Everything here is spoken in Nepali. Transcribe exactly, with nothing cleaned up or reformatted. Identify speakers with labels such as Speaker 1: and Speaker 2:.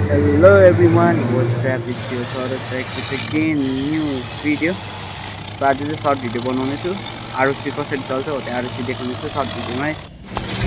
Speaker 1: Hello everyone, what's up? It's your Saurabh back with again new video. So आज चाहिँ सर्ट भिडियो बनाउने छु आरओसी कसरी चल्छ हो त्यो आरओसी देखाउने छु सर्ट भिडियोमा है